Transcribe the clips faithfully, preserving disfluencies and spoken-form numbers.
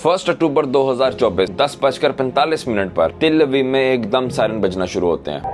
First October दो हजार चौबीस दस बजकर पैंतालीस मिनट पर तेल अवीव में एकदम सायरन बजना शुरू होते हैं।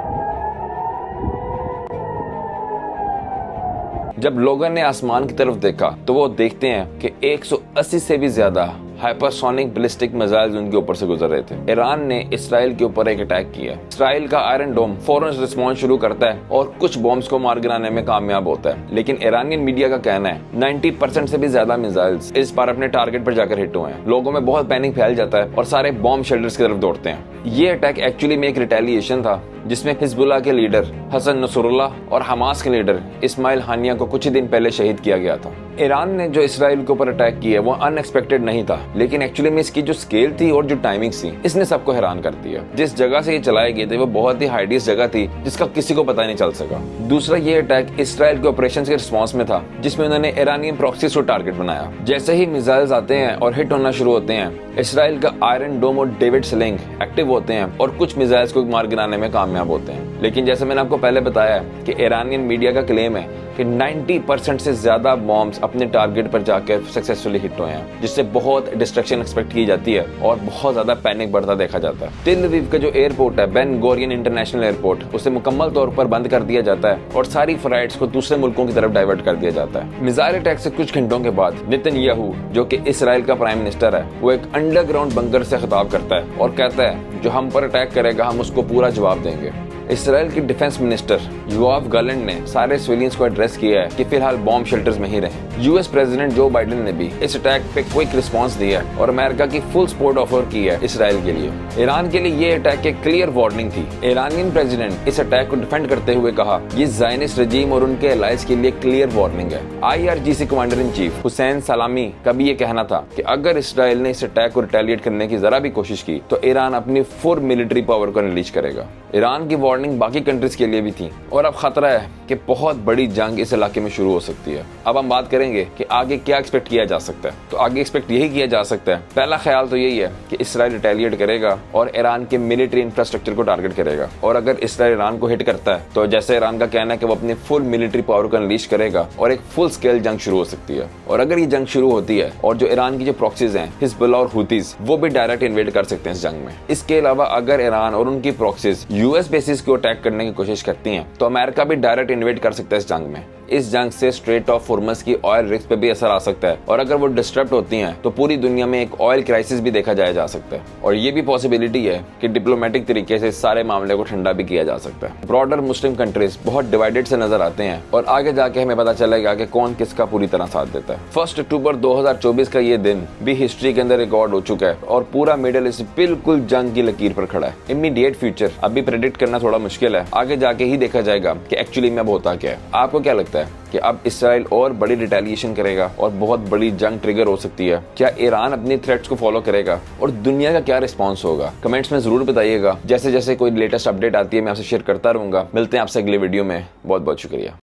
जब लोगों ने आसमान की तरफ देखा तो वो देखते हैं कि एक सौ अस्सी से भी ज्यादा हाइपरसोनिक बैलिस्टिक मिसाइल्स उनके ऊपर से गुजर रहे थे। ईरान ने इसराइल के ऊपर एक अटैक किया। इसराइल का आयरन डोम फौरन रिस्पॉन्स शुरू करता है और कुछ बॉम्ब्स को मार गिराने में कामयाब होता है, लेकिन ईरानियन मीडिया का कहना है नब्बे परसेंट से भी ज्यादा मिसाइल्स इस बार अपने टारगेट पर जाकर हिट हुए हैं। लोगों में बहुत पैनिक फैल जाता है और सारे बॉम्ब शेल्टर्स की तरफ दौड़ते हैं। ये अटैक एक्चुअली में एक रिटेलिएशन था जिसमें हिजबुल्लाह के लीडर हसन नसरुल्लाह और हमास के लीडर इस्माइल हानिया को कुछ ही दिन पहले शहीद किया गया था। ईरान ने जो इसराइल के ऊपर अटैक किया वो अनएक्सपेक्टेड नहीं था, लेकिन एक्चुअली में इसकी जो स्केल थी और जो टाइमिंग थी इसने सबको हैरान कर दिया। जिस जगह से ये चलाए गए थे वो बहुत ही हाइडियस जगह थी जिसका किसी को पता नहीं चल सका। दूसरा, ये अटैक इसराइल के ऑपरेशन के रिस्पॉन्स में था जिसमें उन्होंने ईरानियन प्रॉक्सीज को टारगेट बनाया। जैसे ही मिसाइल्स आते हैं और हिट होना शुरू होते हैं, इसराइल का आयरन डोम और डेविड स्लिंग एक्टिव होते हैं और कुछ मिसाइल्स को मार गिराने में कामयाब होते हैं। लेकिन जैसे मैंने आपको पहले बताया है कि ईरानियन मीडिया का क्लेम है कि नब्बे परसेंट से ज्यादा बॉम्ब्स अपने टारगेट पर जाकर सक्सेसफुली हिट हुए हैं, जिससे बहुत डिस्ट्रक्शन एक्सपेक्ट की जाती है और बहुत ज्यादा पैनिक बढ़ता देखा जाता है। तेल अवीव का जो एयरपोर्ट है, बेन गोरियन इंटरनेशनल एयरपोर्ट, उसे मुकम्मल तौर पर बंद कर दिया जाता है और सारी फ्लाइट्स को दूसरे मुल्कों की तरफ डाइवर्ट कर दिया जाता है। मिसाइल अटैक से कुछ घंटों के बाद नेतन्याहू, जो कि इसराइल का प्राइम मिनिस्टर है, वो एक अंडरग्राउंड बंकर से खिताब करता है और कहता है जो हम पर अटैक करेगा हम उसको पूरा जवाब देंगे। इसराइल के डिफेंस मिनिस्टर योआव गैलेंट ने सारे सिविलियंस को एड्रेस किया है कि फिलहाल बॉम्ब शेल्टर्स में ही रहें। यूएस प्रेसिडेंट जो बाइडेन ने भी इस अटैक पे क्विक रिस्पांस दिया है और अमेरिका की फुल सपोर्ट ऑफर की है इसराइल के लिए। ईरान के लिए ये अटैक एक क्लियर वार्निंग थी। ईरानियन प्रेसिडेंट इस अटैक को डिफेंड करते हुए कहा, ये ज़ायनिस्ट रजीम और उनके एलाइज के लिए क्लियर वार्निंग है। IRGC commander in chief Hussein Salami का भी ये कहना था कि अगर इसराइल ने इस अटैक को रिटेलिएट करने की जरा भी कोशिश की तो ईरान अपनी फुल मिलिट्री पावर को अनलीश करेगा। ईरान की वार्निंग बाकी कंट्रीज के लिए भी थी और अब खतरा है कि बहुत बड़ी जंग इस इलाके में शुरू हो सकती है। अब हम बात करेंगे कि आगे क्या एक्सपेक्ट किया जा सकता है। तो आगे एक्सपेक्ट यही किया जा सकता है, पहला ख्याल तो यही है कि इसराइल रिटेलिएट करेगा और ईरान के मिलिट्री इंफ्रास्ट्रक्चर को टारगेट करेगा। और अगर इसराइल ईरान को हिट करता है तो जैसे ईरान का कहना है कि वो अपनी फुल मिलिट्री पावर को अनलीश करेगा और एक फुल स्केल जंग शुरू हो सकती है। और अगर ये जंग शुरू होती है और जो ईरान की जो प्रॉक्सीज हैं, हिजबुल्लाह और हुतीज, वो भी डायरेक्ट इन्वेड कर सकते हैं इस जंग में। इसके अलावा अगर ईरान और उनकी प्रॉक्सीज यूएस बेसिस को अटैक करने की कोशिश करती हैं तो अमेरिका भी डायरेक्ट इन्वेड कर सकता है इस जंग में। इस जंग से स्ट्रेट ऑफ हॉर्मुज़ की ऑयल रिस्क पे भी असर आ सकता है और अगर वो डिस्टर्ब होती हैं तो पूरी दुनिया में एक ऑयल क्राइसिस भी देखा जाया जा सकता है। और ये भी पॉसिबिलिटी है कि डिप्लोमेटिक तरीके से इस सारे मामले को ठंडा भी किया जा सकता है। ब्रॉडर मुस्लिम कंट्रीज बहुत डिवाइडेड से नजर आते हैं और आगे जाके हमें पता चलेगा कि कौन किसका पूरी तरह साथ देता है। फर्स्ट अक्टूबर दो हजार चौबीस का ये दिन भी हिस्ट्री के अंदर रिकॉर्ड हो चुका है और पूरा मिडल ईस्ट बिल्कुल जंग की लकीर पर खड़ा है। इमीडिएट फ्यूचर अभी प्रेडिक्ट करना थोड़ा मुश्किल है, आगे जाके ही देखा जाएगा कि एक्चुअली में अब होता क्या है। आपको क्या लगता है कि अब इसराइल और बड़ी रिटेलिएशन करेगा और बहुत बड़ी जंग ट्रिगर हो सकती है? क्या ईरान अपनी थ्रेट्स को फॉलो करेगा और दुनिया का क्या रिस्पांस होगा? कमेंट्स में जरूर बताइएगा। जैसे जैसे कोई लेटेस्ट अपडेट आती है मैं आपसे शेयर करता रहूंगा। मिलते हैं आपसे अगले वीडियो में। बहुत बहुत शुक्रिया।